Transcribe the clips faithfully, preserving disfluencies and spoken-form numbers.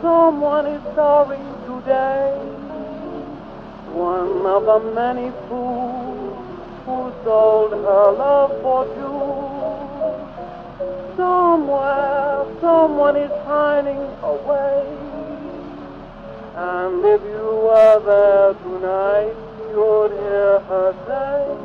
someone is sorry today. One of the many fools who sold her love for two. Somewhere, someone is pining away. And if you were there tonight, you'd hear her say,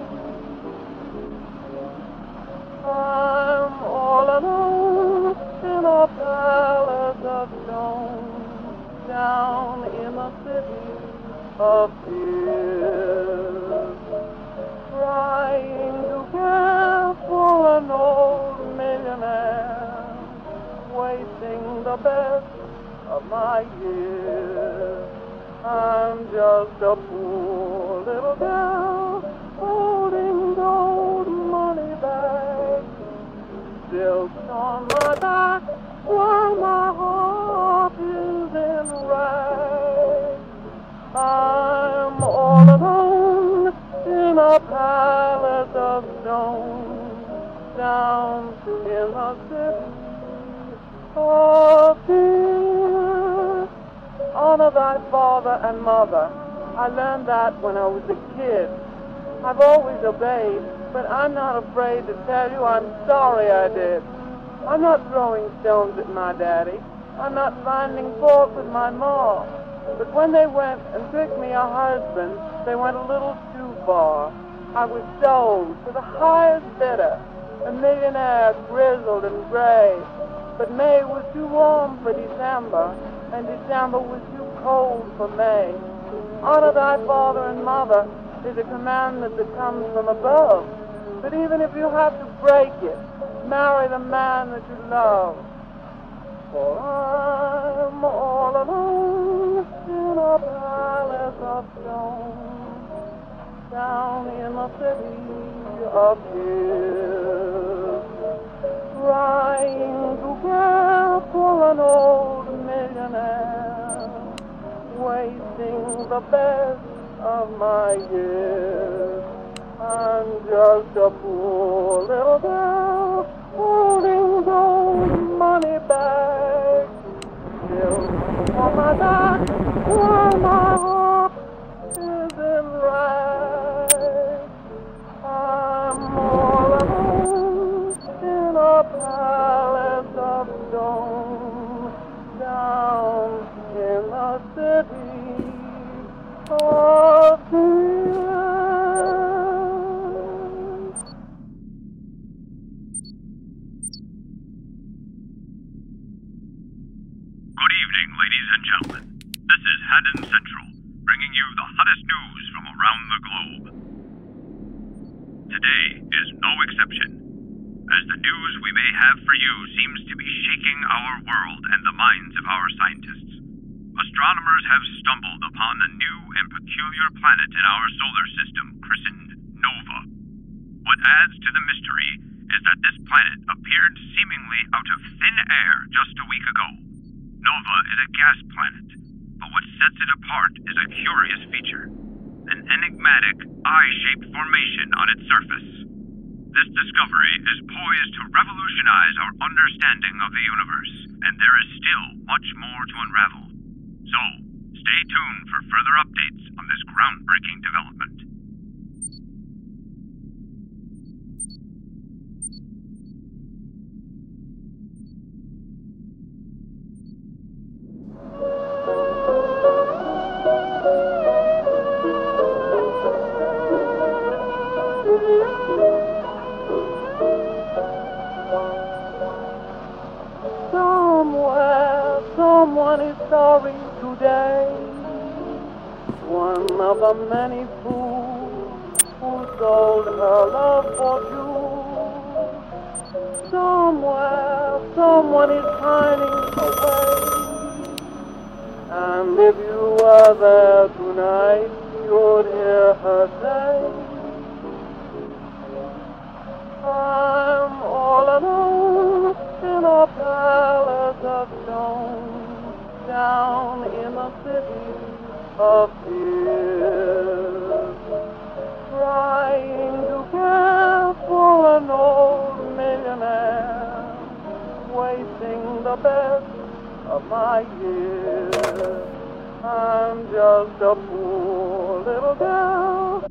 I'm all alone in a palace of stone, down in the city of tears, trying to care for an old millionaire, wasting the best of my years. I'm just a poor little girl holding gold money bags, silks on my back while my heart is in rags. I'm all alone in a palace of stone, down in the city of tears. Honor thy father and mother. I learned that when I was a kid. I've always obeyed, but I'm not afraid to tell you I'm sorry I did. I'm not throwing stones at my daddy. I'm not finding fault with my mom. But when they went and picked me a husband, they went a little too far. I was sold to the highest bidder, a millionaire grizzled and gray. But May was too warm for December, and December was too cold for May. Honor thy father and mother is a commandment that comes from above. But even if you have to break it, marry the man that you love. For I'm all alone in a palace of stone, down in the city of tears, trying to care for an old millionaire, wasting the best of my years. I'm just a poor little girl holding those money bags, still on my back while my heart is in rags. I'm all alone in a palace of stone, down in the city of tears. Good evening, ladies and gentlemen. This is Haddon Central, bringing you the hottest news from around the globe. Today is no exception, as the news we may have for you seems to be shaking our world and the minds of our scientists. Astronomers have stumbled upon a new and peculiar planet in our solar system christened Nova. What adds to the mystery is that this planet appeared seemingly out of thin air just a week ago. Nova is a gas planet, but what sets it apart is a curious feature, an enigmatic, eye-shaped formation on its surface. This discovery is poised to revolutionize our understanding of the universe, and there is still much more to unravel. So, stay tuned for further updates on this groundbreaking development. Somewhere, someone is sorry today. One of the many fools who sold her love for two. Somewhere, someone is pining away. And if you were there tonight, you'd hear her say, I'm all alone in a palace of stone, down in the city of tears, trying to care for an old millionaire, wasting the best of my years. I'm just a poor little girl.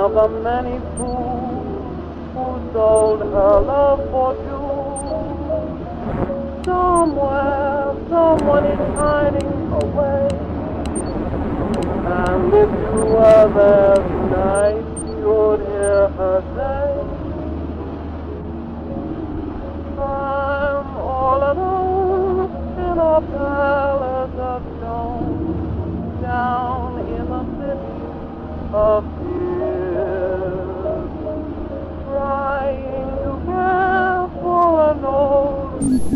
of the many fools who sold her love for jewels. Somewhere, someone is hiding away, and if you were there tonight, you'd hear her say, I'm all alone in a palace of stone, down in the city of tears, trying to care for an old.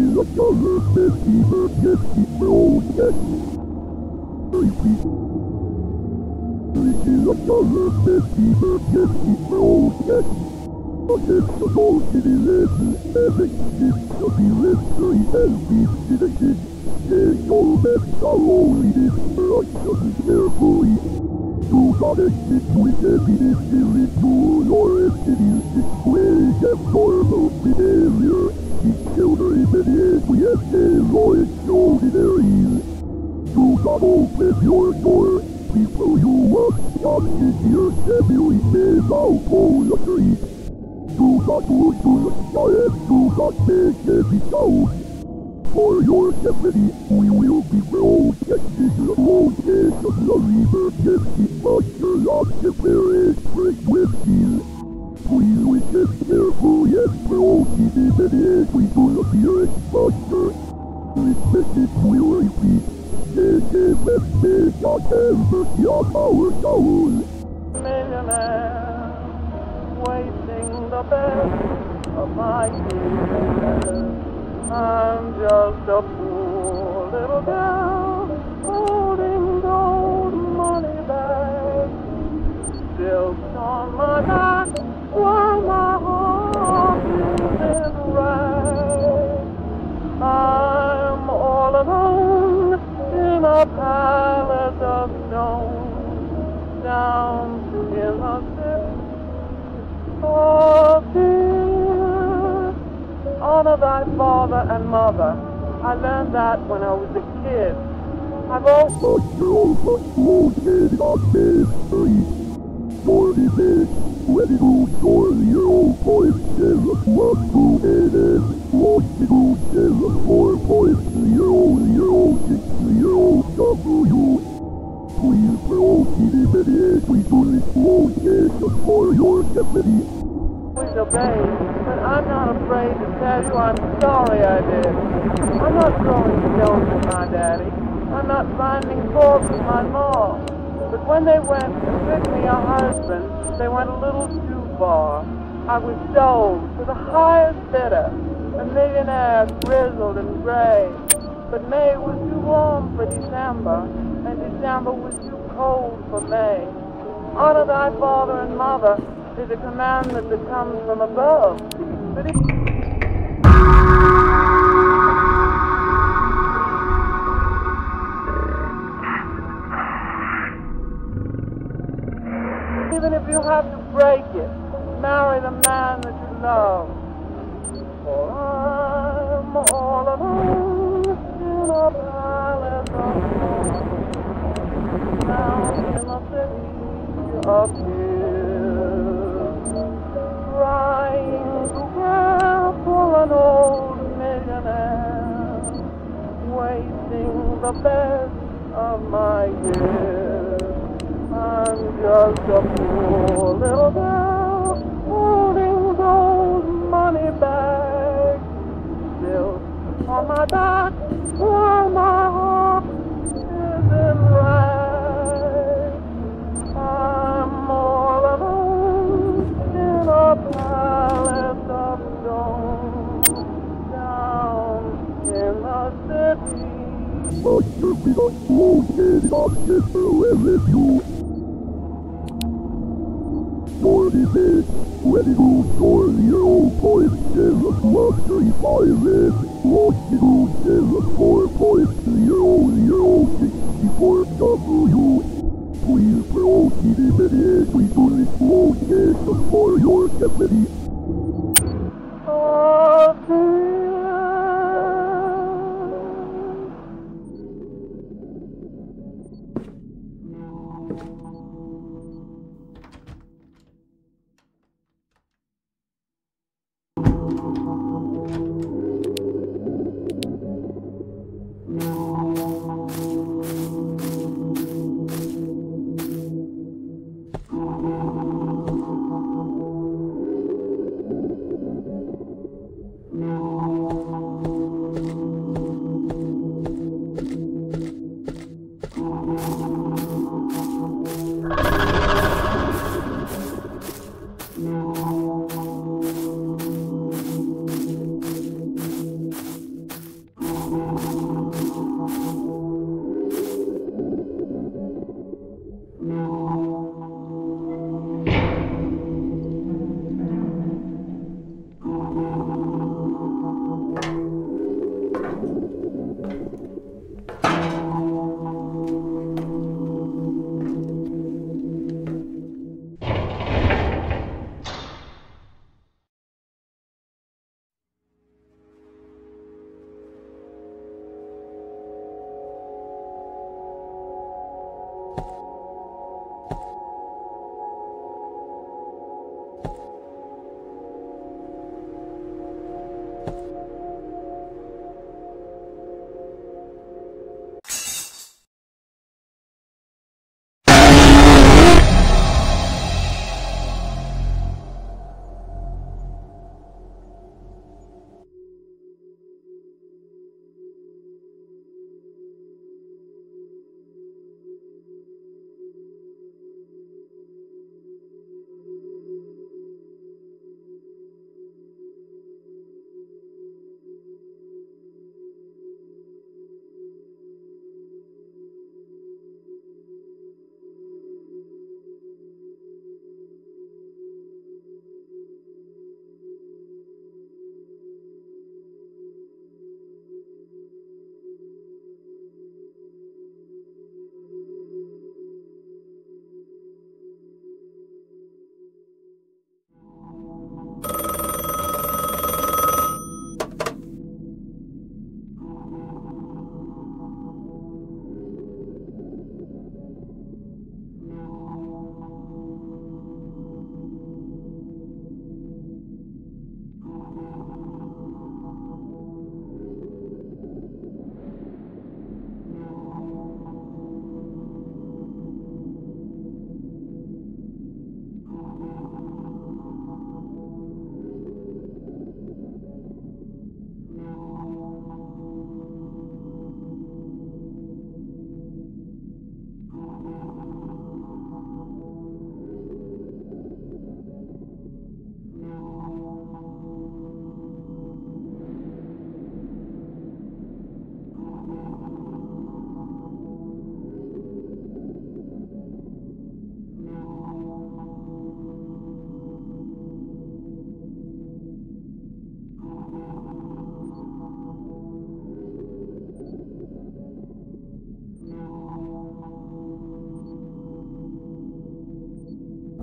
Open your door, people you want, come to your family, live out on the street. Do not go to the sky, do not make every sound. For your safety, we will be protected. The roaches of the river can keep monster of the forest break with steel. Please listen carefully and proceed immediately to the nearest monster. This message will repeat. Millionaire, wasting the best of my years. I'm just a poor little girl holding gold money bags, silks on my back while my heart is in rags. I'm all alone in a palace of stone, down in the city of tears. Honor thy father and mother. I learned that when I was a kid. I've always forty minutes, ready to join your old boys, and what to it is, what to do, and four boys, your old, your old, your old W. Please proceed immediately to this location for your safety. Please obey, but I'm not afraid to tell you I'm sorry I did. I'm not throwing stones at my daddy. I'm not finding fault with my mom. But when they went to pick me a husband, they went a little too far. I was sold to the highest bidder, a millionaire grizzled and gray. But May was too warm for December, and December was too cold for May. Honor thy father and mother is a commandment that comes from above. But if even if you have to break it, marry the man that you love. For I'm all alone in a palace of gold, down in the city of tears, trying to care for an old millionaire, wasting the best of my years. I'm just a poor little girl holding those money bags, still on my back while my heart is in rags. I'm all alone in a palace of stone, down in the city. But you be not located on this with you. forty minutes, ready to join your old boys, and the luxury pilot. What you do, and the four boys, your old, your old sixty-four W. Please proceed immediately to this location for your safety. Oh, dear.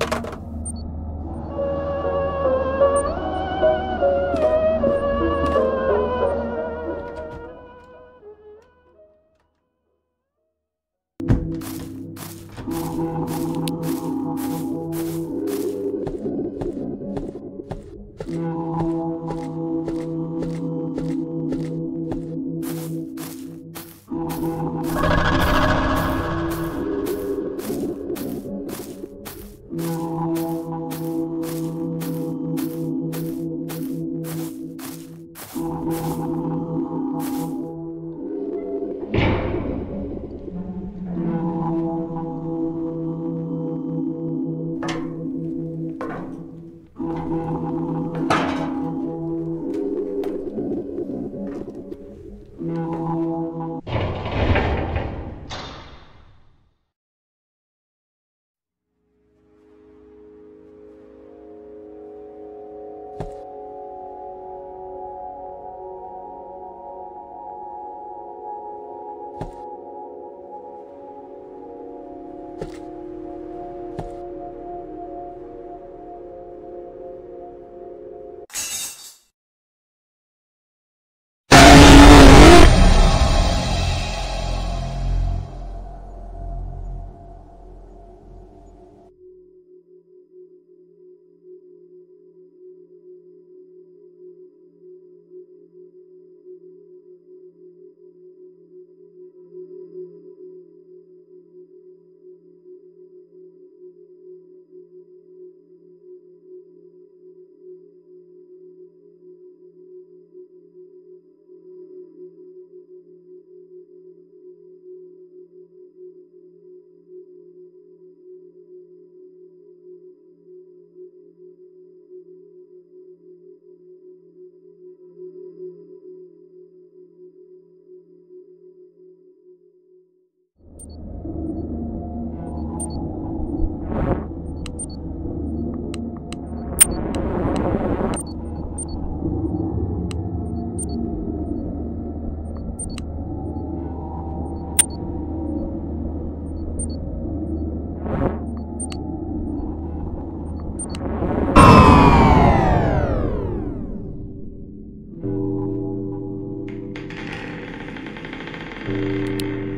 Thank you.